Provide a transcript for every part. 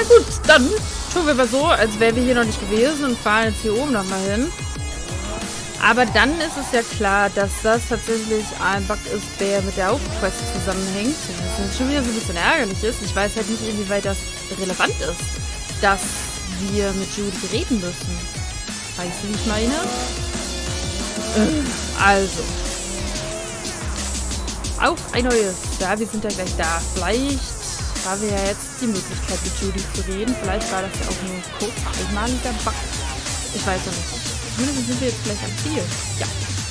gut, dann tun wir mal so, als wären wir hier noch nicht gewesen und fahren jetzt hier oben nochmal hin. Aber dann ist es ja klar, dass das tatsächlich ein Bug ist, der mit der Hauptquest zusammenhängt. Das schon wieder so ein bisschen ärgerlich ist. Ich weiß halt nicht, inwieweit das relevant ist, dass wir mit Judy reden müssen. Weißt du, wie ich meine? Also. Auf ein neues. Ja, wir sind ja gleich da. Vielleicht haben wir ja jetzt die Möglichkeit, mit Judy zu reden. Vielleicht war das ja auch nur ein kurz einmaliger Bug. Ich weiß noch nicht. Zumindest sind wir jetzt gleich am Ziel. Ja.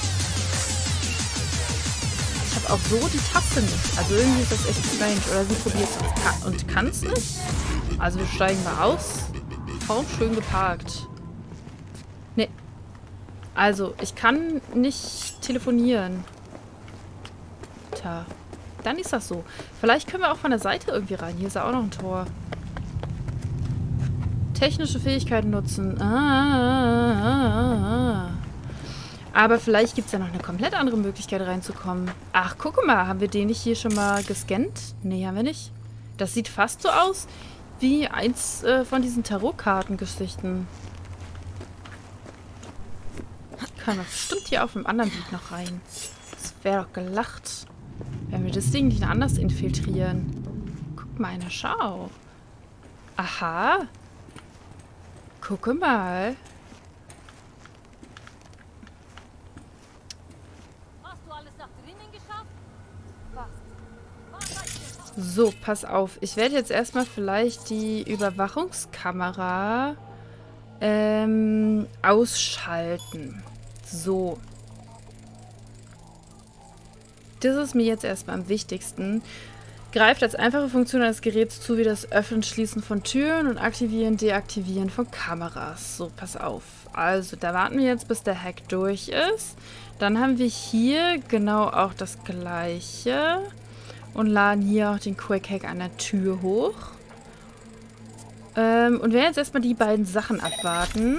Ich habe auch so die Taste nicht. Also irgendwie ist das echt strange. Oder sie probiert es und kann es nicht. Also wir steigen mal aus. Kaum schön geparkt. Nee. Also, ich kann nicht telefonieren. Tja. Dann ist das so. Vielleicht können wir auch von der Seite irgendwie rein. Hier ist ja auch noch ein Tor. Technische Fähigkeiten nutzen. Aber vielleicht gibt es ja noch eine komplett andere Möglichkeit reinzukommen. Ach, guck mal. Haben wir den nicht hier schon mal gescannt? Nee, haben wir nicht. Das sieht fast so aus wie eins von diesen Tarotkartengeschichten. Können wir bestimmt hier auf einem anderen Weg noch rein. Das wäre doch gelacht, wenn wir das Ding nicht anders infiltrieren. Guck mal einer, schau. Aha. Gucke mal. Hast du alles nach drinnen geschafft? So, pass auf. Ich werde jetzt erstmal vielleicht die Überwachungskamera ausschalten. So. Das ist mir jetzt erstmal am wichtigsten. Greift als einfache Funktion eines Geräts zu, wie das Öffnen und Schließen von Türen und Aktivieren, Deaktivieren von Kameras. So, pass auf. Also, da warten wir jetzt, bis der Hack durch ist. Dann haben wir hier genau auch das Gleiche. Und laden hier auch den Quick Hack an der Tür hoch. Und werden jetzt erstmal die beiden Sachen abwarten.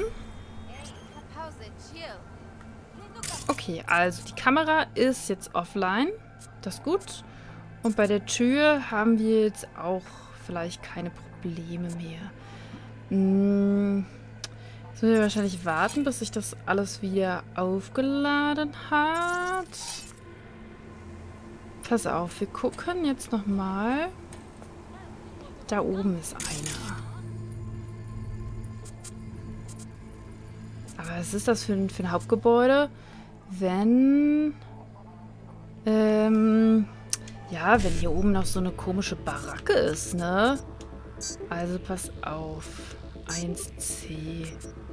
Okay, also die Kamera ist jetzt offline. Das ist gut. Und bei der Tür haben wir jetzt auch vielleicht keine Probleme mehr. Jetzt müssen wir wahrscheinlich warten, bis sich das alles wieder aufgeladen hat. Pass auf, wir gucken jetzt nochmal. Da oben ist einer. Aber was ist das für ein Hauptgebäude? Wenn... ja, wenn hier oben noch so eine komische Baracke ist, ne? Also pass auf. 1C.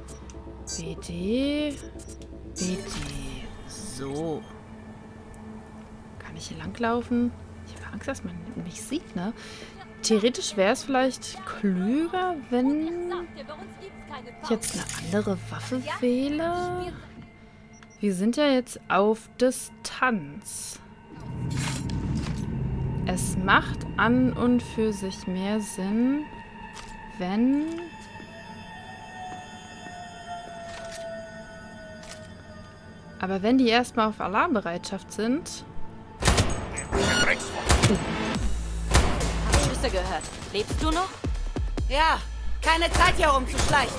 BD. BD. So. Kann ich hier langlaufen? Ich habe Angst, dass man mich sieht, ne? Theoretisch wäre es vielleicht klüger, wenn ich jetzt eine andere Waffe wähle. Wir sind ja jetzt auf Distanz. Es macht an und für sich mehr Sinn, wenn... Aber wenn die erstmal auf Alarmbereitschaft sind... Schüsse gehört. Lebst du noch? Ja, keine Zeit hier rumzuschleichen.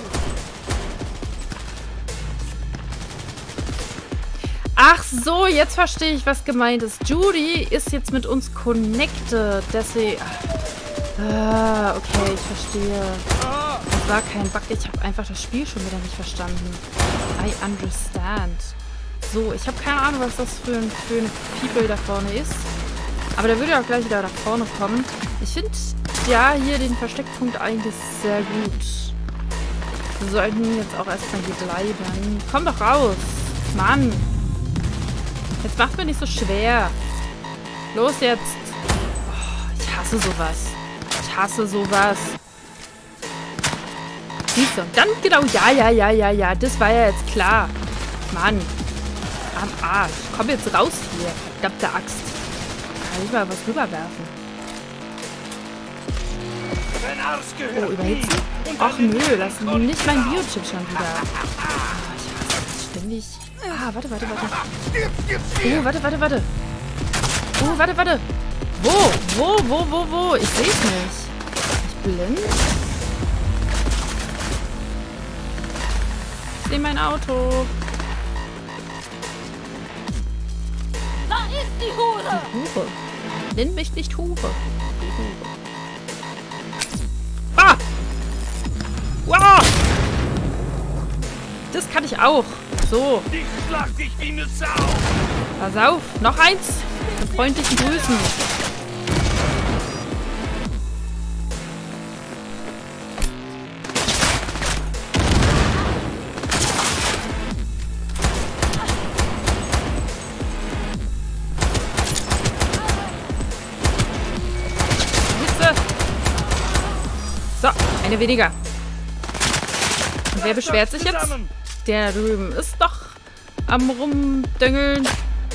Ach so, jetzt verstehe ich, was gemeint ist. Judy ist jetzt mit uns connected. Deswegen... okay, ich verstehe. Das war kein Bug. Ich habe einfach das Spiel schon wieder nicht verstanden. I understand. So, ich habe keine Ahnung, was das für ein People da vorne ist. Aber der würde ja auch gleich wieder nach vorne kommen. Ich finde, ja, hier den Versteckpunkt eigentlich sehr gut. Wir sollten jetzt auch erstmal hier bleiben. Komm doch raus. Mann. Jetzt macht mir nicht so schwer. Los jetzt. Oh, ich hasse sowas. Ich hasse sowas. Siehst du? Dann genau. Ja. Das war ja jetzt klar. Mann. Am Arsch. Komm jetzt raus hier. Verdammte Axt. Kann ich mal was rüberwerfen? Oh, überhitzen? Och nö, lass nicht mein Biochip schon wieder. Ich hasse das ständig. Warte. Warte. Wo? Ich seh's nicht. Ich blind? Ich sehe mein Auto. Da ist die Hure! Hure. Nenn mich nicht Hure. Die Hure. Ah! Wow! Das kann ich auch. So. Ich schlag dich wie eine Sau! Pass auf. Noch eins. Mit freundlichen Grüßen. So, eine weniger. Und wer beschwert sich jetzt? Der drüben ist doch am Rumdöngeln.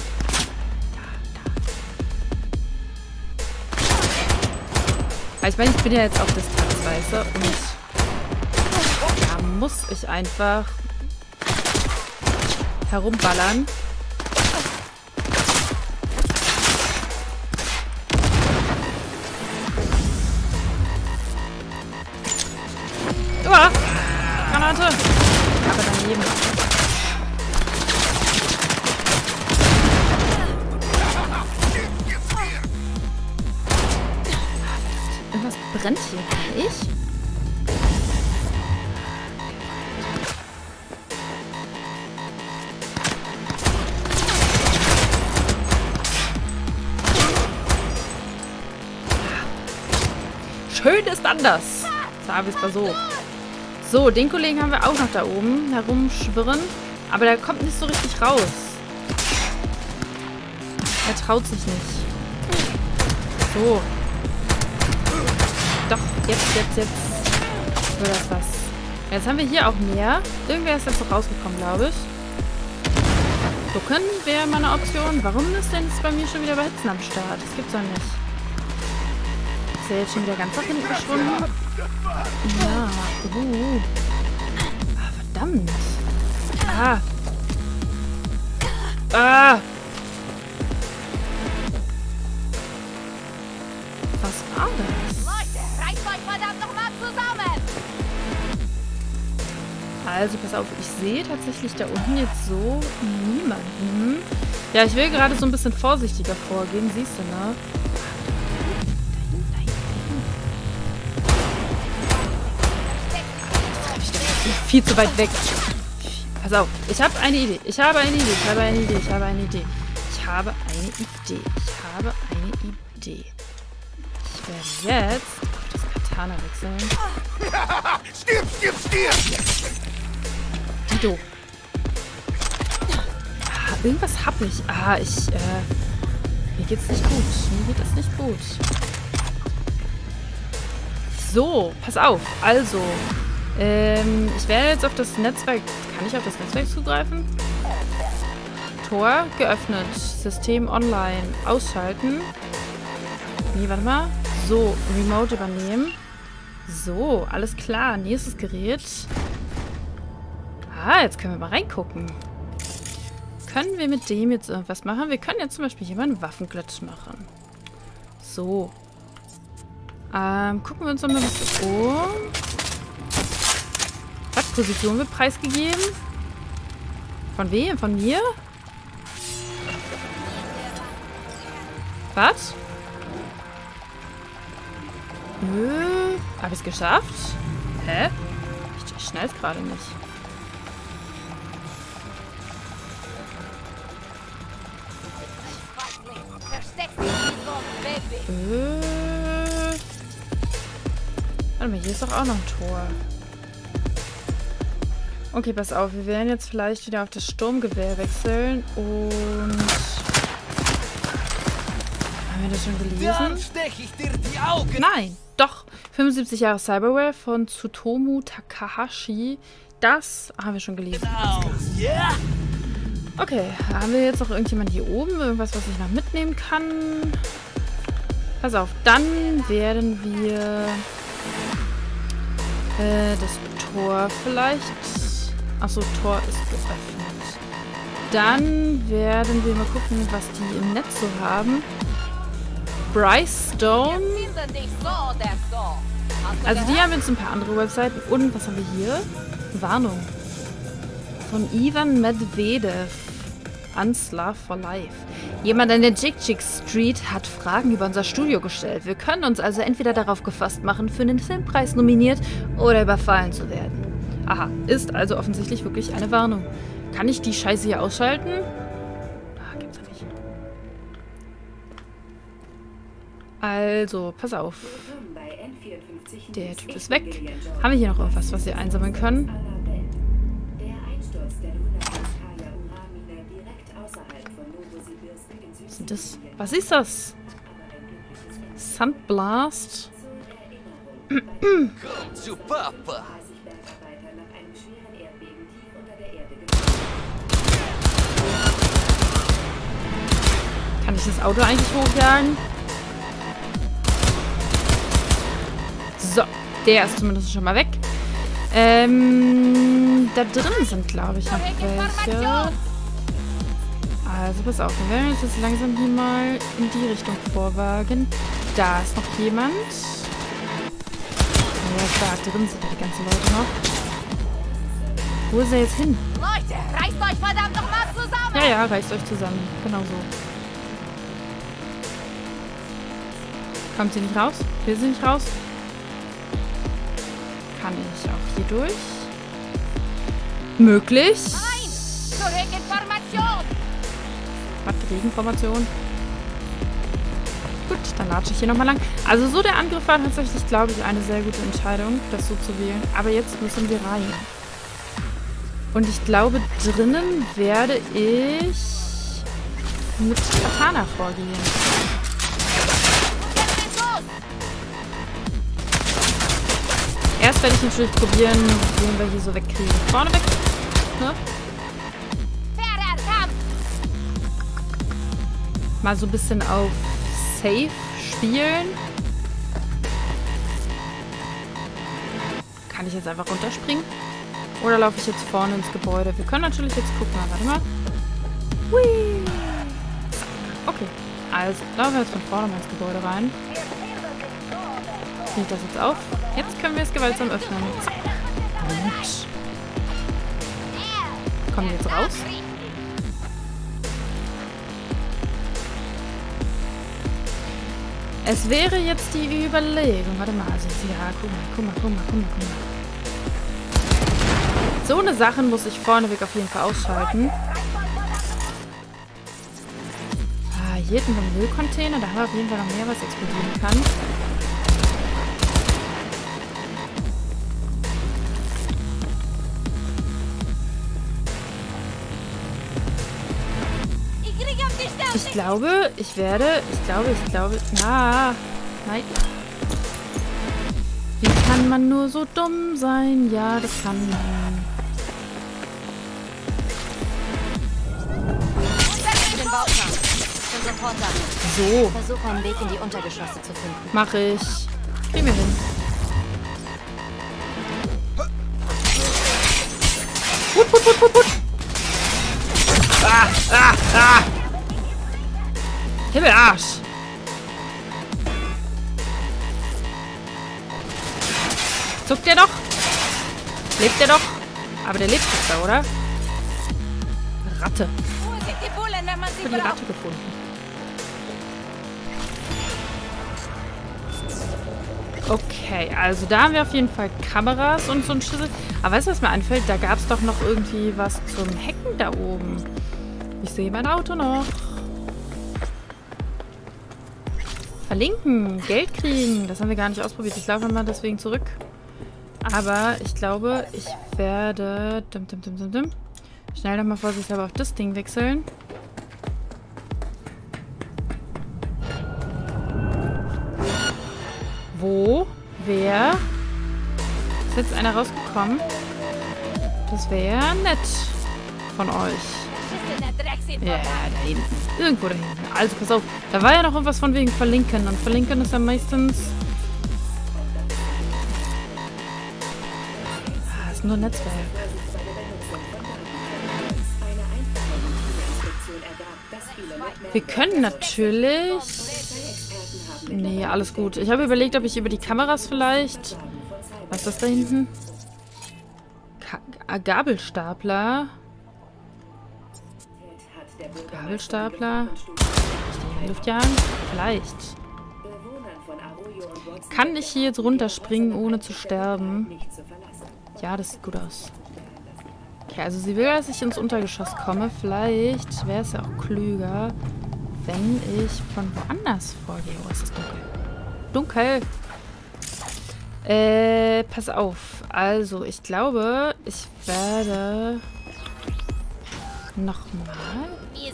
Ich meine, ich bin ja jetzt auf Distanz, weißt du? Und da muss ich einfach herumballern. Uah! Granate! Aber daneben. Irgendwas brennt hier. Kann ich? Schön ist anders. Sagen wir es mal so. So, den Kollegen haben wir auch noch da oben herumschwirren. Aber der kommt nicht so richtig raus. Er traut sich nicht. So. Doch, jetzt wird das was. Jetzt haben wir hier auch mehr. Irgendwer ist jetzt noch rausgekommen, glaube ich. Gucken wäre mal eine Option. Warum ist denn jetzt bei mir schon wieder Überhitzen am Start? Das gibt's doch nicht. Ist er jetzt schon wieder ganz nach hinten verschwunden? Ja. Ah, verdammt. Was war das? Leute, reißt euch verdammt nochmal zusammen! Also, pass auf, ich sehe tatsächlich da unten jetzt so niemanden. Ja, ich will gerade so ein bisschen vorsichtiger vorgehen, siehst du, ne? Viel zu weit weg. Pass auf, ich habe eine Idee. Ich habe eine Idee. Ich werde jetzt auf das Katana wechseln. Stirb! Wie doof. Irgendwas hab ich. Mir geht's nicht gut. So, pass auf. Also, ich werde jetzt auf das Netzwerk... Kann ich auf das Netzwerk zugreifen? Tor geöffnet. System online. Ausschalten. Nee, warte mal. So, Remote übernehmen. So, alles klar. Nächstes Gerät. Jetzt können wir mal reingucken. Können wir mit dem jetzt irgendwas machen? Wir können jetzt zum Beispiel hier mal einen Waffenglitch machen. So. Gucken wir uns nochmal was um. Position wird preisgegeben. Von wem? Von mir? Was? Habe ich es geschafft? Hä? Ich schnall's gerade nicht. Warte mal, hier ist doch auch noch ein Tor. Okay, pass auf. Wir werden jetzt vielleicht wieder auf das Sturmgewehr wechseln. Und... Haben wir das schon gelesen? Dann stech ich dir die Augen. Nein, doch. 75 Jahre Cyberware von Tsutomu Takahashi. Das haben wir schon gelesen. Yeah. Okay, haben wir jetzt noch irgendjemand hier oben? Irgendwas, was ich noch mitnehmen kann? Pass auf, dann werden wir das Tor vielleicht... Achso, Tor ist geöffnet. Dann werden wir mal gucken, was die im Netz so haben. Bryce Stone. Also die haben jetzt ein paar andere Webseiten. Und was haben wir hier? Warnung. Von Ivan Medvedev. Unslav for Life. Jemand an der Jik-Jik Street hat Fragen über unser Studio gestellt. Wir können uns also entweder darauf gefasst machen, für den Filmpreis nominiert oder überfallen zu werden. Aha, ist also offensichtlich wirklich eine Warnung. Kann ich die Scheiße hier ausschalten? Ah, gibt's ja nicht. Also, pass auf. Der Typ ist weg. Haben wir hier noch irgendwas, was wir einsammeln können? Was ist das? Was ist das? Sandblast? Komm zu Papa. Kann ich das Auto eigentlich hochjagen? So, der ist zumindest schon mal weg. Da drin sind, glaube ich, noch welche. Also, pass auf. Wir werden uns jetzt langsam hier mal in die Richtung vorwagen. Da ist noch jemand. Ja, klar, drin sind die ganzen Leute noch. Wo ist er jetzt hin? Leute, reißt euch verdammt nochmal zusammen! Ja, ja, reißt euch zusammen. Genau so. Kommt sie nicht raus? Will sie nicht raus? Kann ich auch hier durch? Möglich. Nein! Zurück in Formation! Was? Gegenformation? Gut, dann latsche ich hier nochmal lang. Also so der Angriff war tatsächlich, glaube ich, eine sehr gute Entscheidung, das so zu wählen. Aber jetzt müssen wir rein. Und ich glaube, drinnen werde ich mit Katana vorgehen. Jetzt geht's los! Erst werde ich natürlich probieren, wen wir hier so wegkriegen. Vorne weg. Ne? Fairer Kampf! Mal so ein bisschen auf Safe spielen. Kann ich jetzt einfach runterspringen? Oder laufe ich jetzt vorne ins Gebäude? Wir können natürlich jetzt gucken. Warte mal. Hui. Okay. Also, laufen wir jetzt von vorne mal ins Gebäude rein. Zieht das jetzt auf. Jetzt können wir es gewaltsam öffnen. Zack. Und kommen wir jetzt raus? Es wäre jetzt die Überlegung. Warte mal, also ja, guck mal. So eine Sache muss ich vorneweg auf jeden Fall ausschalten. Ah, hier hinten ein Müllcontainer. Da haben wir auf jeden Fall noch mehr, was explodieren kann. Ich glaube, na, nein. Wie kann man nur so dumm sein? Ja, das kann man. Den Bauplan. Schon sofort da. So, Versuche einen Weg in die Untergeschosse zu finden. mache ich. Kriegen wir hin. Put. Ah! Himmelarsch! Zuckt der doch? Lebt der doch? Aber der lebt nicht da, oder? Ratte. Wo sind die Bullen, wenn man Ich sie habe die braucht? Ratte gefunden. Okay, also da haben wir auf jeden Fall Kameras und so ein Schlüssel. Aber weißt du, was mir einfällt? Da gab es doch noch irgendwie was zum Hacken da oben. Ich sehe mein Auto noch. Verlinken, Geld kriegen. Das haben wir gar nicht ausprobiert. Ich laufe mal deswegen zurück. Aber ich glaube, ich werde schnell nochmal vorsichtshalber auf das Ding wechseln. Wo? Wer? Ist jetzt einer rausgekommen? Das wäre nett von euch. Ja, da hinten. Irgendwo da hinten. Also, pass auf. Da war ja noch irgendwas von wegen Verlinken. Und Verlinken ist ja meistens... Ah, ist nur Netzwerk. Wir können natürlich... Nee, alles gut. Ich habe überlegt, ob ich über die Kameras vielleicht... Was ist das da hinten? Gabelstapler. Gabelstapler. Die Luft jagen? Vielleicht. Kann ich hier jetzt runterspringen, ohne zu sterben? Ja, das sieht gut aus. Okay, also sie will, dass ich ins Untergeschoss komme. Vielleicht wäre es ja auch klüger, wenn ich von woanders vorgehe. Oh, es ist dunkel. Dunkel! Pass auf. Also, ich glaube, ich werde nochmal.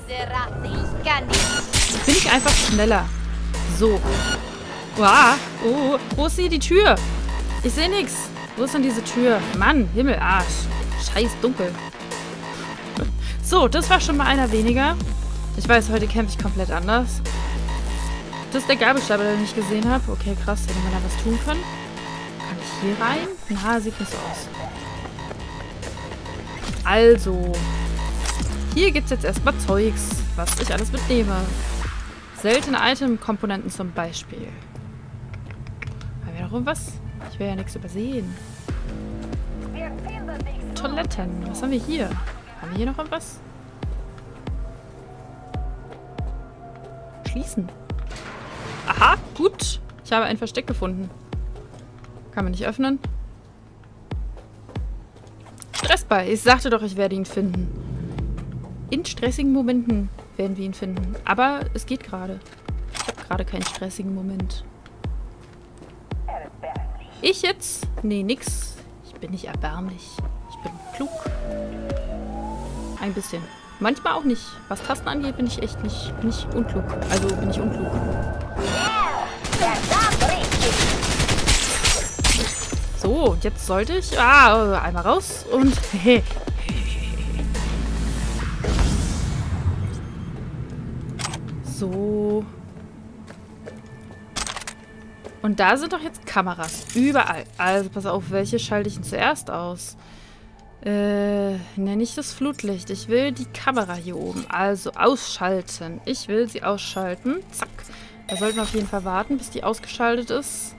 Bin ich einfach schneller. So. Wow. Oh, wo ist hier die Tür? Ich sehe nichts. Wo ist denn diese Tür? Mann, Himmelarsch. Scheiß dunkel. So, das war schon mal einer weniger. Ich weiß, heute kämpfe ich komplett anders. Das ist der Gabelstapler, den ich gesehen habe. Okay, krass, hätte man da was tun können. Kann ich hier rein? Na, sieht nicht so aus. Also, hier gibt es jetzt erstmal Zeugs, was ich alles mitnehme. Seltene Item-Komponenten zum Beispiel. Haben wir noch irgendwas? Ich will ja nichts übersehen. Toiletten. Was haben wir hier? Haben wir hier noch irgendwas? Schließen. Aha, gut. Ich habe ein Versteck gefunden. Kann man nicht öffnen. Stressball. Ich sagte doch, ich werde ihn finden. In stressigen Momenten werden wir ihn finden. Aber es geht gerade. Ich habe gerade keinen stressigen Moment. Ich jetzt? Nee, nix. Ich bin nicht erbärmlich. Ich bin klug. Ein bisschen. Manchmal auch nicht. Was Tasten angeht, bin ich echt nicht... Bin ich unklug. Also bin ich unklug. So, und jetzt sollte ich... einmal raus und... So. Und da sind doch jetzt Kameras. Überall. Also pass auf, welche schalte ich denn zuerst aus? Nenne ich das Flutlicht. Ich will die Kamera hier oben. Also ausschalten. Ich will sie ausschalten. Zack. Da sollten wir auf jeden Fall warten, bis die ausgeschaltet ist.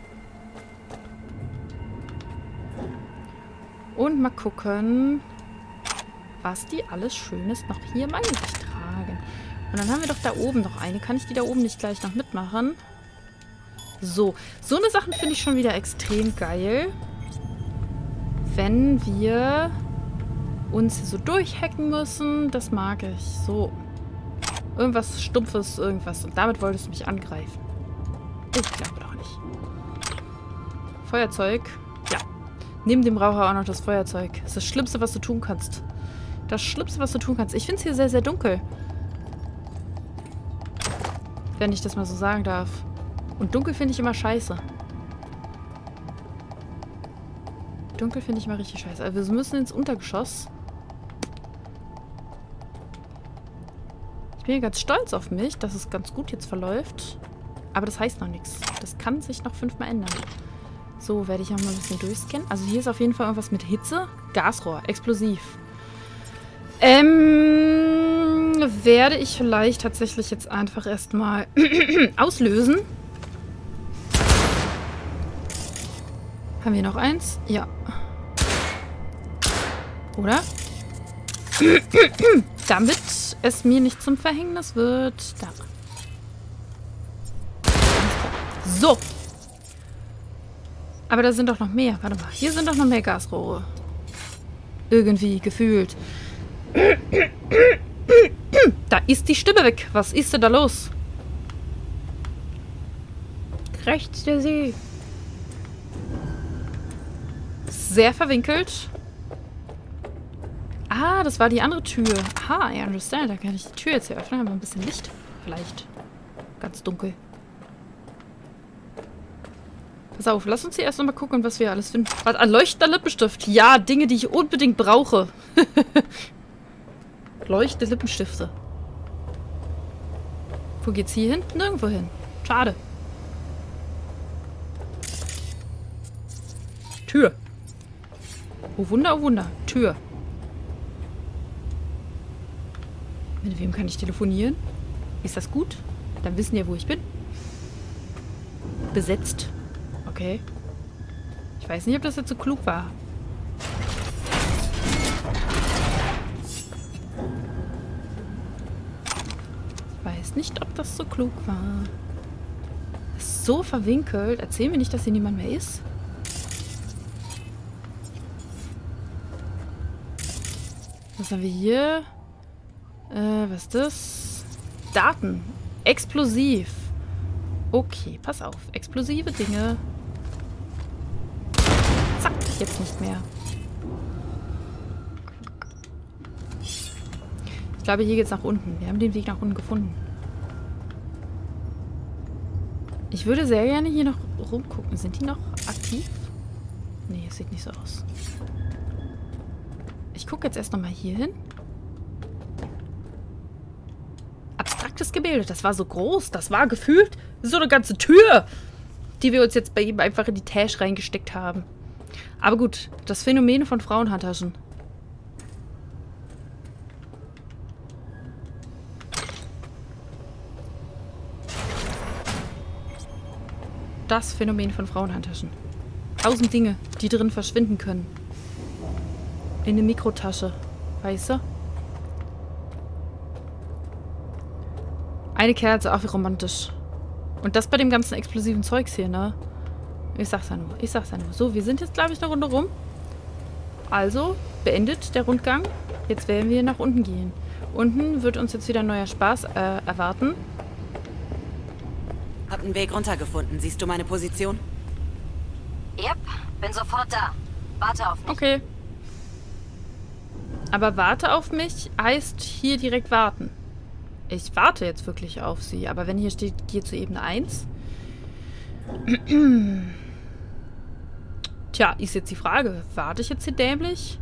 Und mal gucken, was die alles Schönes noch hier bei sich tragen. Und dann haben wir doch da oben noch eine. Kann ich die da oben nicht gleich noch mitmachen? So. So eine Sache finde ich schon wieder extrem geil. Wenn wir uns hier so durchhacken müssen. Das mag ich. So. Irgendwas Stumpfes, irgendwas. Und damit wolltest du mich angreifen. Ich glaube doch nicht. Feuerzeug. Ja. Neben dem Raucher auch noch das Feuerzeug. Das ist das Schlimmste, was du tun kannst. Das Schlimmste, was du tun kannst. Ich finde es hier sehr, sehr dunkel. Wenn ich das mal so sagen darf. Und dunkel finde ich immer scheiße. Dunkel finde ich immer richtig scheiße. Also wir müssen ins Untergeschoss. Ich bin hier ganz stolz auf mich, dass es ganz gut jetzt verläuft. Aber das heißt noch nichts. Das kann sich noch 5-mal ändern. So, werde ich auch mal ein bisschen durchscannen. Also hier ist auf jeden Fall irgendwas mit Hitze. Gasrohr, explosiv. Werde ich vielleicht tatsächlich jetzt einfach erstmal auslösen. Haben wir noch eins? Ja. Oder? Damit es mir nicht zum Verhängnis wird. Da. So. Aber da sind doch noch mehr. Warte mal. Hier sind doch noch mehr Gasrohre. Irgendwie gefühlt. Da ist die Stimme weg. Was ist denn da los? Rechts der See. Sehr verwinkelt. Ah, das war die andere Tür. Aha, I understand. Da kann ich die Tür jetzt hier öffnen. Haben wir ein bisschen Licht. Vielleicht. Ganz dunkel. Pass auf, lass uns hier erst noch mal gucken, was wir alles finden. Was, ein leuchtender Lippenstift. Ja, Dinge, die ich unbedingt brauche. Leuchtende Lippenstifte. Wo geht's hier hin? Nirgendwo hin. Schade. Tür. Oh Wunder, oh Wunder. Tür. Mit wem kann ich telefonieren? Ist das gut? Dann wissen wir, wo ich bin. Besetzt. Okay. Ich weiß nicht, ob das jetzt so klug war. Weiß nicht, ob das so klug war. Ist so verwinkelt. Erzähl mir nicht, dass hier niemand mehr ist. Was haben wir hier? Was ist das? Daten. Explosiv. Okay, pass auf. Explosive Dinge. Zack, jetzt nicht mehr. Ich glaube, hier geht's nach unten. Wir haben den Weg nach unten gefunden. Ich würde sehr gerne hier noch rumgucken. Sind die noch aktiv? Nee, es sieht nicht so aus. Ich gucke jetzt erst nochmal hier hin. Abstraktes Gebilde. Das war so groß. Das war gefühlt so eine ganze Tür, die wir uns jetzt bei ihm einfach in die Tasche reingesteckt haben. Aber gut, das Phänomen von Frauenhandtaschen. Das Phänomen von Frauenhandtaschen. 1000 Dinge, die drin verschwinden können. In eine Mikrotasche. Weißt du? Eine Kerze, ach wie romantisch. Und das bei dem ganzen explosiven Zeugs hier, ne? Ich sag's ja nur. Ich sag's ja nur. So, wir sind jetzt, glaube ich, eine Runde rum. Also, beendet der Rundgang. Jetzt werden wir nach unten gehen. Unten wird uns jetzt wieder ein neuer Spaß erwarten. Hab einen Weg runtergefunden. Siehst du meine Position? Yep, bin sofort da. Warte auf mich. Okay. Aber warte auf mich heißt hier direkt warten. Ich warte jetzt wirklich auf sie. Aber wenn hier steht, geh zu Ebene 1. Tja, ist jetzt die Frage. Warte ich jetzt hier dämlich?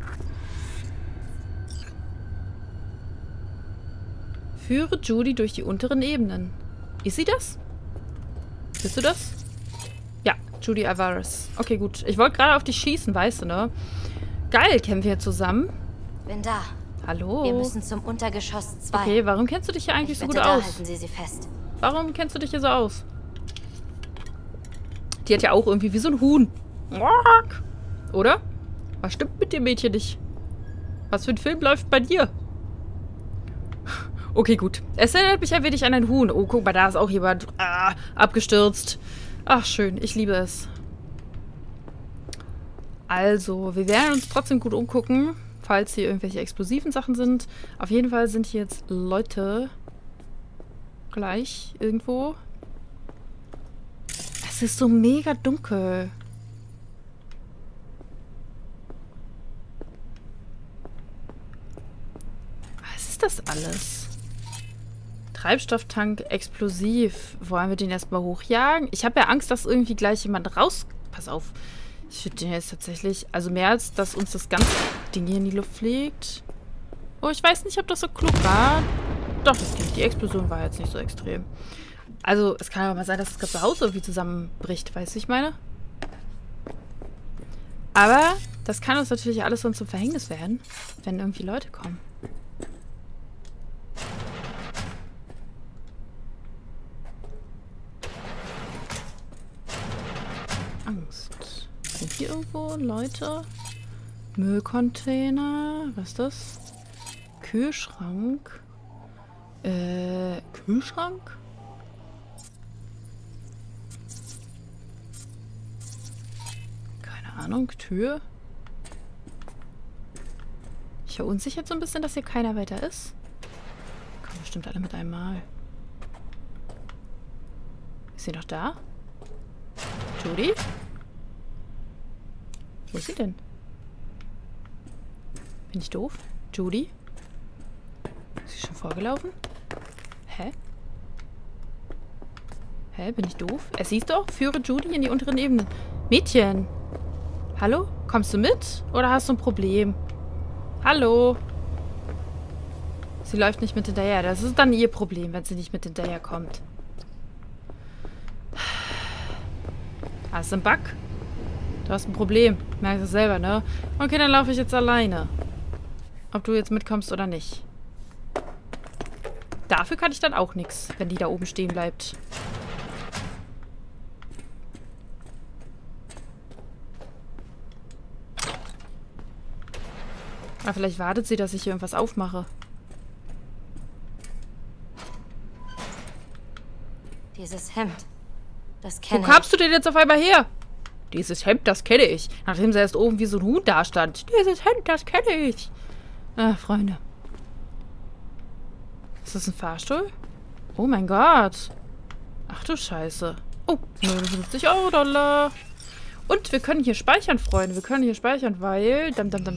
Führe Judy durch die unteren Ebenen. Ist sie das? Bist du das? Ja, Judy Alvarez. Okay, gut. Ich wollte gerade auf dich schießen, weißt du, ne? Geil, kämpfen wir zusammen. Bin da. Hallo. Wir müssen zum Untergeschoss 2. Okay, warum kennst du dich hier eigentlich so gut da aus? halten Sie fest. Warum kennst du dich hier so aus? Die hat ja auch irgendwie wie so ein Huhn. Oder? Was stimmt mit dem Mädchen nicht? Was für ein Film läuft bei dir? Okay, gut. Es erinnert mich ein wenig an ein Huhn. Oh, guck mal, da ist auch jemand abgestürzt. Ach, schön. Ich liebe es. Also, wir werden uns trotzdem gut umgucken, falls hier irgendwelche explosiven Sachen sind. Auf jeden Fall sind hier jetzt Leute gleich irgendwo. Es ist so mega dunkel. Was ist das alles? Treibstofftank explosiv. Wollen wir den erstmal hochjagen? Ich habe ja Angst, dass irgendwie gleich jemand raus... Pass auf. Ich würde den jetzt tatsächlich... Also mehr als, dass uns das ganze Ding hier in die Luft fliegt. Oh, ich weiß nicht, ob das so klug war. Doch, das geht. Die Explosion war jetzt nicht so extrem. Also, es kann aber mal sein, dass das ganze Haus irgendwie zusammenbricht. Weißt du, ich meine? Aber das kann uns natürlich alles sonst zum Verhängnis werden, wenn irgendwie Leute kommen. Angst. Sind hier irgendwo Leute? Müllcontainer. Was ist das? Kühlschrank. Kühlschrank? Keine Ahnung. Tür. Ich verunsichert so ein bisschen, dass hier keiner weiter ist. Kommen bestimmt alle mit einem Mal. Ist sie noch da? Judy? Wo ist sie denn? Bin ich doof? Judy? Ist sie schon vorgelaufen? Hä? Hä? Bin ich doof? Es hieß doch, führe Judy in die unteren Ebenen. Mädchen! Hallo? Kommst du mit? Oder hast du ein Problem? Hallo? Sie läuft nicht mit hinterher. Das ist dann ihr Problem, wenn sie nicht mit hinterher kommt. Hast du einen Bug? Du hast ein Problem. Merkst du selber, ne? Okay, dann laufe ich jetzt alleine. Ob du jetzt mitkommst oder nicht. Dafür kann ich dann auch nichts, wenn die da oben stehen bleibt. Aber vielleicht wartet sie, dass ich hier irgendwas aufmache. Dieses Hemd. Das Wo kenne ich. kamst du denn jetzt auf einmal her? Dieses Hemd, das kenne ich. Nachdem sie erst oben wie so ein Huhn dastand. Dieses Hemd, das kenne ich. Ah, Freunde. Ist das ein Fahrstuhl? Oh mein Gott. Ach du Scheiße. Oh, 59 $. Und wir können hier speichern, Freunde. Wir können hier speichern, weil...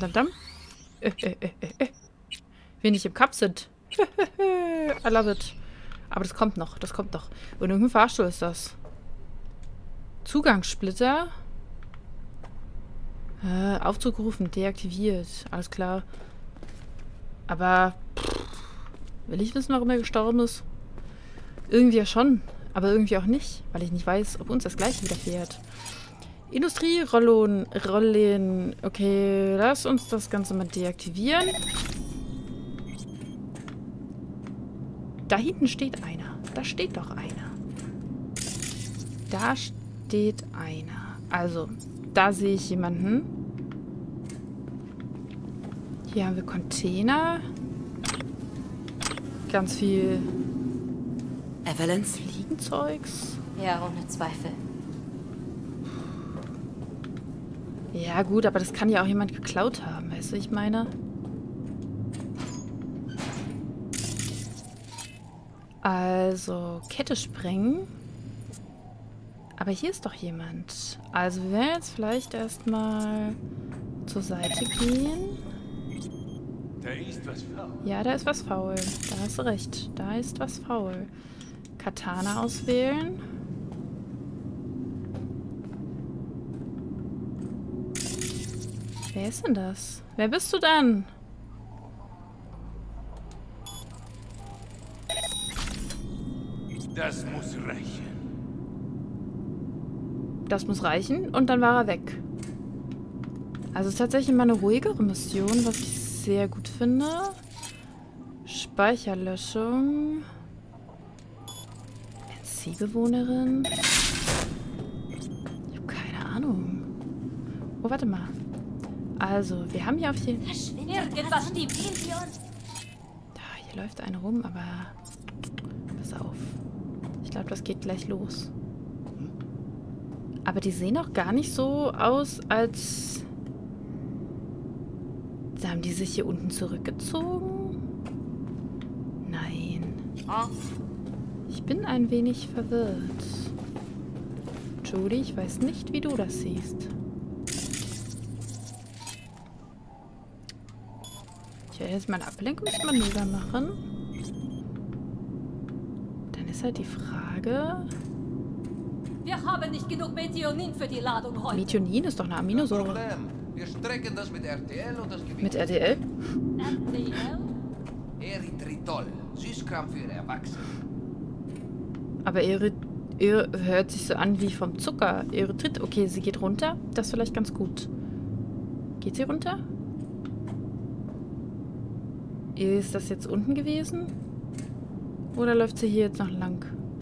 Wir nicht im Cup sind. I love it. Aber das kommt noch. Das kommt noch. Und irgendein Fahrstuhl ist das. Zugangssplitter. Aufzug gerufen. Deaktiviert. Alles klar. Aber... will ich wissen, warum er gestorben ist? Irgendwie ja schon. Aber irgendwie auch nicht. Weil ich nicht weiß, ob uns das gleiche widerfährt. Rollen. Okay, lass uns das Ganze mal deaktivieren. Da hinten steht einer. Da steht doch einer. Da steht einer. Also, da sehe ich jemanden. Hier haben wir Container. Ganz viel Evelyn's? Fliegenzeugs. Ja, ohne Zweifel. Ja gut, aber das kann ja auch jemand geklaut haben, weißt du, ich meine? Also, Kette sprengen. Aber hier ist doch jemand. Also, wir werden jetzt vielleicht erstmal zur Seite gehen. Da ist was faul. Ja, da ist was faul. Da hast du recht. Da ist was faul. Katana auswählen. Wer ist denn das? Wer bist du denn? Das muss reichen. Das muss reichen. Und dann war er weg. Also es ist tatsächlich mal eine ruhigere Mission, was ich sehr gut finde. Speicherlöschung. NC-Bewohnerin. Ich habe keine Ahnung. Oh, warte mal. Also, wir haben hier auf jeden Fall... Irgendwas stimmt. Hier läuft eine rum, aber... Pass auf. Ich glaube, das geht gleich los. Aber die sehen auch gar nicht so aus, als... Haben die sich hier unten zurückgezogen? Nein. Ich bin ein wenig verwirrt. Judy, ich weiß nicht, wie du das siehst. Ich werde jetzt mal ein Ablenkungsmanöver machen. Dann ist halt die Frage... Wir haben nicht genug Methionin für die Ladung heute. Methionin ist doch eine Aminosäure. Problem. Wir strecken das mit RTL und das Gewicht. Mit RTL? RTL? Erythritol. Süßkram für Erwachsene. Aber hört sich so an wie vom Zucker. Erythrit. Okay, sie geht runter. Das ist vielleicht ganz gut. Geht sie runter? Ist das jetzt unten gewesen? Oder läuft sie hier jetzt noch lang?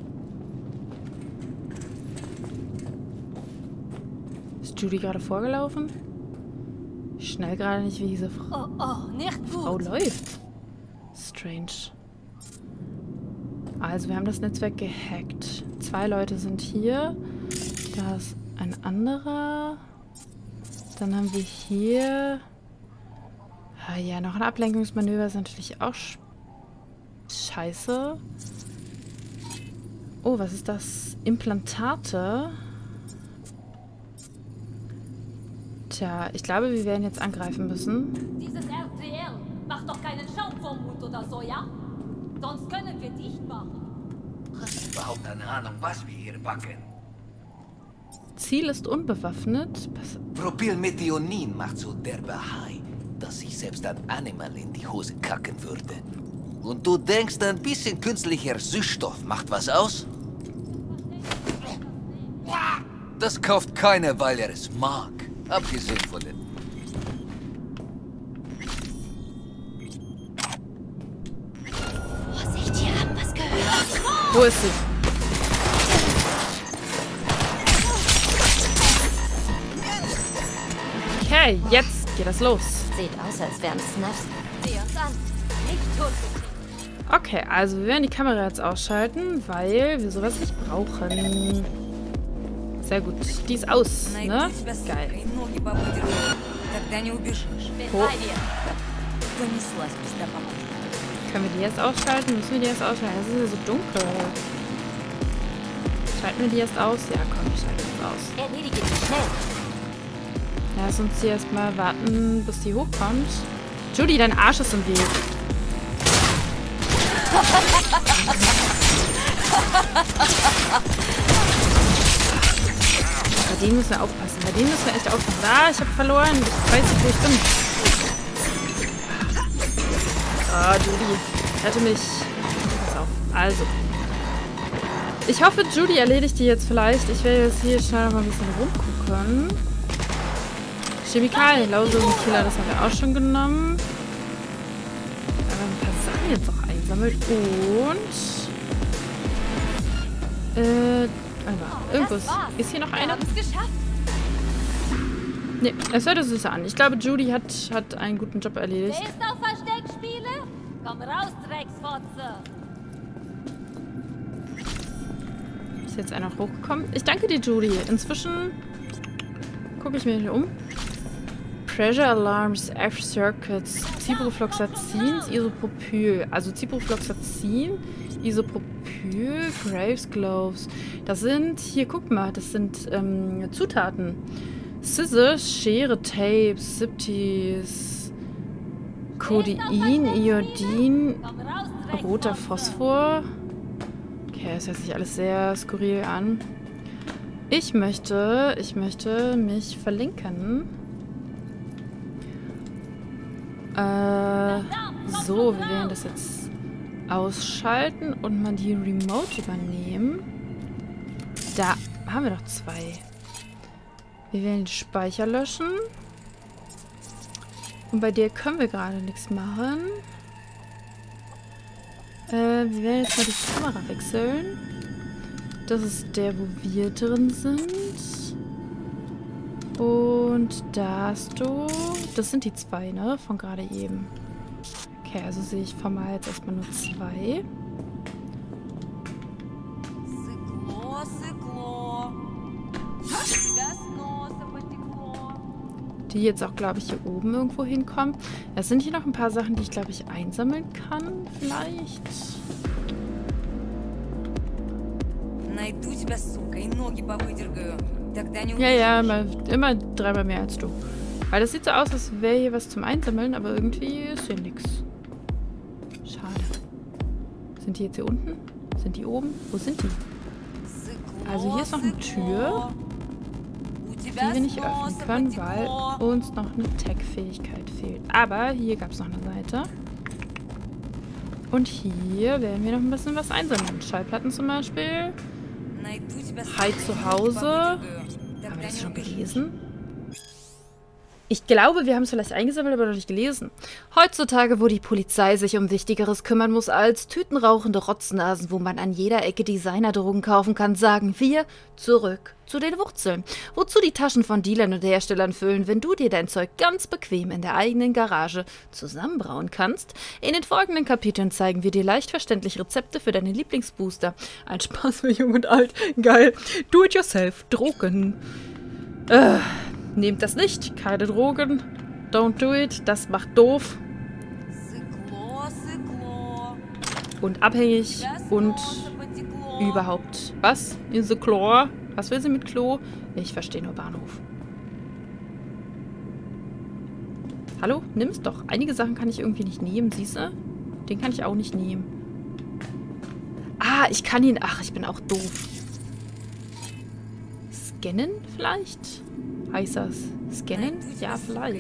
Ist Judy gerade vorgelaufen? Ich schnell gerade nicht, wie diese Oh, nicht gut. Frau läuft. Strange. Also, wir haben das Netzwerk gehackt. 2 Leute sind hier. Da ist ein anderer. Dann haben wir hier... Ja, noch ein Ablenkungsmanöver ist natürlich auch scheiße. Oh, was ist das? Implantate. Tja, ich glaube, wir werden jetzt angreifen müssen. Dieses RTL macht doch keinen Schaum vom Mund oder so, ja? Sonst können wir dicht machen. Hast du überhaupt eine Ahnung, was wir hier backen? Ziel ist unbewaffnet. Propylmethionin macht so derbe High, dass sich selbst ein Animal in die Hose kacken würde. Und du denkst, ein bisschen künstlicher Süßstoff macht was aus? Das kauft keiner, weil er es mag. Abgesehen von den... Vorsicht, hier haben was gehört. Wo ist sie? Okay, jetzt geht das los. Sieht aus, als wären Snaps. Sieh uns an. Nicht tot. Okay, also wir werden die Kamera jetzt ausschalten, weil wir sowas nicht brauchen. Sehr gut. Die ist aus, ne? Geil. Oh. Können wir die jetzt ausschalten? Müssen wir die jetzt ausschalten? Es ist ja so dunkel. Schalten wir die erst aus? Ja, komm, wir schalten jetzt aus. Erledige die schnell. Lass uns hier erstmal warten, bis die hochkommt. Judy, dein Arsch ist im Weg. Bei denen müssen wir aufpassen. Bei denen müssen wir echt aufpassen. Ah, ich habe verloren. Ich weiß nicht, wo ich bin. Ah, Judy, rette mich. Pass auf. Also. Ich hoffe, Judy erledigt die jetzt vielleicht. Ich werde jetzt hier schnell noch mal ein bisschen rumgucken. Chemikalien, Lausurenkiller, das haben wir auch schon genommen. Aber ein paar Sachen jetzt auch einsammelt. Und irgendwas. Ist hier noch einer? Ne, es hört sich an. Ich glaube, Judy hat einen guten Job erledigt. Wer ist auf Versteckspiele? Komm raus, Drecksfotze! Ist jetzt einer hochgekommen? Ich danke dir, Judy. Inzwischen gucke ich mir hier um. Pressure Alarms, F-Circuits, Ciprofloxacin, Isopropyl. Also Ciprofloxacin, Isopropyl, Graves Gloves. Das sind, hier guck mal, das sind Zutaten. Scissors, Schere, Tapes, Siptis, Codein, Iodin, roter Phosphor. Okay, das hört sich alles sehr skurril an. Ich möchte mich verlinken. So, wir werden das jetzt ausschalten und mal die Remote übernehmen. Da haben wir doch 2. Wir werden den Speicher löschen. Und bei der können wir gerade nichts machen. Wir werden jetzt mal die Kamera wechseln. Das ist der, wo wir drin sind. Und da hast du... Das sind die 2, ne? Von gerade eben. Okay, also sehe ich formal jetzt erstmal nur 2. Die jetzt auch, glaube ich, hier oben irgendwo hinkommen. Es sind hier noch ein paar Sachen, die ich, glaube ich, einsammeln kann. Vielleicht. Ja, immer 3-mal mehr als du. Weil das sieht so aus, als wäre hier was zum Einsammeln, aber irgendwie ist hier nichts. Schade. Sind die jetzt hier unten? Sind die oben? Wo sind die? Also hier ist noch eine Tür, die wir nicht öffnen können, weil uns noch eine Tech-Fähigkeit fehlt. Aber hier gab es noch eine Seite. Und hier werden wir noch ein bisschen was einsammeln. Schallplatten zum Beispiel. Hi zu Hause. Haben wir das schon gelesen? Ich glaube, wir haben es vielleicht eingesammelt, aber noch nicht gelesen. Heutzutage, wo die Polizei sich um Wichtigeres kümmern muss als tütenrauchende Rotznasen, wo man an jeder Ecke Designerdrogen kaufen kann, sagen wir zurück zu den Wurzeln. Wozu die Taschen von Dealern und Herstellern füllen, wenn du dir dein Zeug ganz bequem in der eigenen Garage zusammenbrauen kannst? In den folgenden Kapiteln zeigen wir dir leicht verständlich Rezepte für deine Lieblingsbooster. Ein Spaß für Jung und Alt. Geil. Do-it-yourself. Drogen. Nehmt das nicht. Keine Drogen. Don't do it. Das macht doof. Und abhängig. Und überhaupt. Was? In the Chlor? Was will sie mit Klo? Ich verstehe nur Bahnhof. Hallo? Nimm's doch. Einige Sachen kann ich irgendwie nicht nehmen. Siehst du? Den kann ich auch nicht nehmen. Ah, ich kann ihn... Ach, ich bin auch doof. Scannen vielleicht? Heißt das? Scannen? Ja, vielleicht.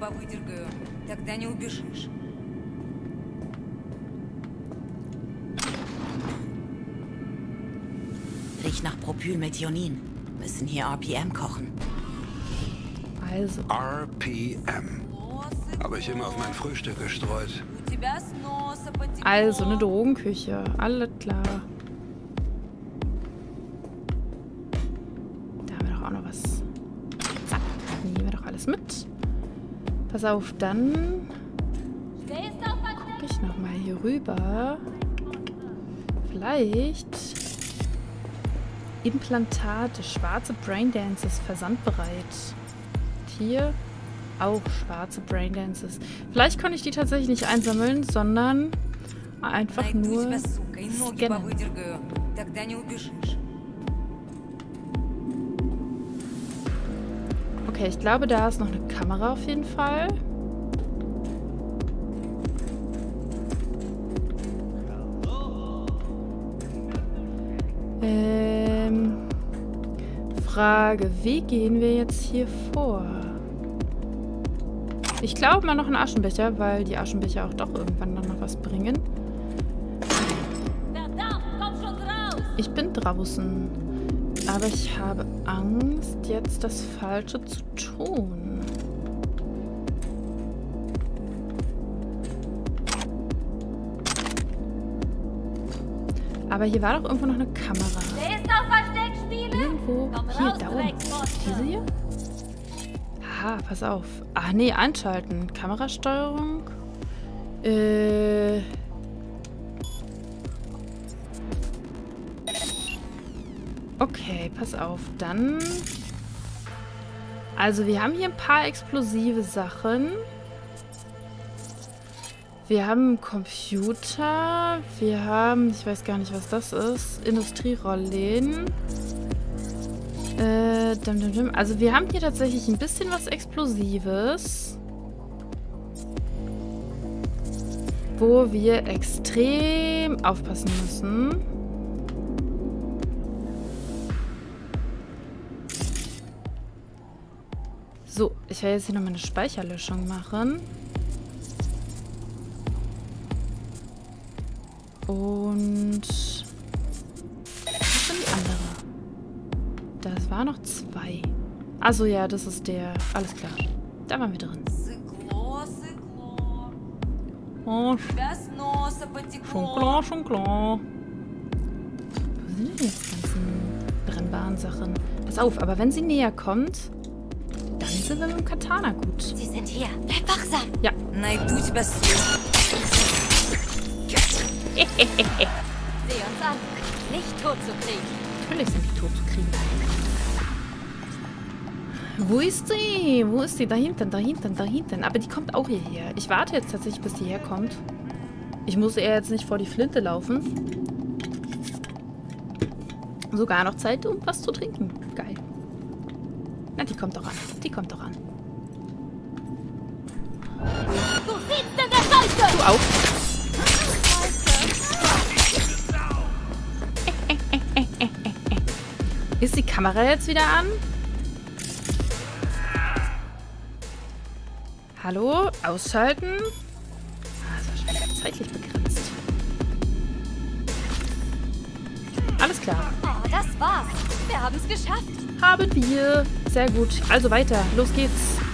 Riecht nach Propylmethionin. Müssen hier RPM kochen. Also. RPM. Habe ich immer auf mein Frühstück gestreut. Also eine Drogenküche. Alles klar. Da haben wir doch auch noch was. Zack. Nehmen wir doch alles mit. Pass auf, dann gucke ich nochmal hier rüber. Vielleicht Implantate, schwarze Braindances, versandbereit. Hier auch schwarze Braindances. Vielleicht konnte ich die tatsächlich nicht einsammeln, sondern einfach nur scannen. Okay, ich glaube, da ist noch eine Kamera auf jeden Fall. Frage, wie gehen wir jetzt hier vor? Ich glaube mal noch einen Aschenbecher, weil die Aschenbecher auch doch irgendwann dann noch was bringen. Verdammt, komm schon raus! Ich bin draußen. Aber ich habe Angst, jetzt das Falsche zu tun. Aber hier war doch irgendwo noch eine Kamera. Wer ist auf Versteck spielen? Irgendwo. Komm Hier, raus, da oben. Drecksmonster. Diese hier? Aha, pass auf. Ach nee, einschalten. Kamerasteuerung. Okay, pass auf. Dann... Also, wir haben hier ein paar explosive Sachen. Wir haben einen Computer. Wir haben... Ich weiß gar nicht, was das ist. Industrierollen. Also, wir haben hier tatsächlich ein bisschen was Explosives. Wo wir extrem aufpassen müssen. So, ich werde jetzt hier nochmal eine Speicherlöschung machen. Und... Was sind die andere? Das war noch 2. Achso, ja, das ist der. Alles klar. Da waren wir drin. Oh, schon klar. Wo sind denn jetzt die ganzen brennbaren Sachen? Pass auf, aber wenn sie näher kommt, dann sind wir mit dem Katana gut. Sie sind hier. Bleib wachsam. Ja. Sieh uns an. Nicht tot zu kriegen. Natürlich sind die tot zu kriegen. Wo ist sie? Wo ist sie? Da hinten, da hinten, da hinten. Aber die kommt auch hierher. Ich warte jetzt tatsächlich, bis die herkommt. Ich muss eher jetzt nicht vor die Flinte laufen. Sogar noch Zeit, um was zu trinken. Geil. Na, die kommt doch an. Die kommt doch an. Du siehst in der Scheiße! Du auch. Ist die Kamera jetzt wieder an? Hallo? Ausschalten? Ah, das war schon zeitlich begrenzt. Alles klar. Oh, das war's. Wir haben es geschafft. Haben wir. Sehr gut. Also weiter. Los geht's.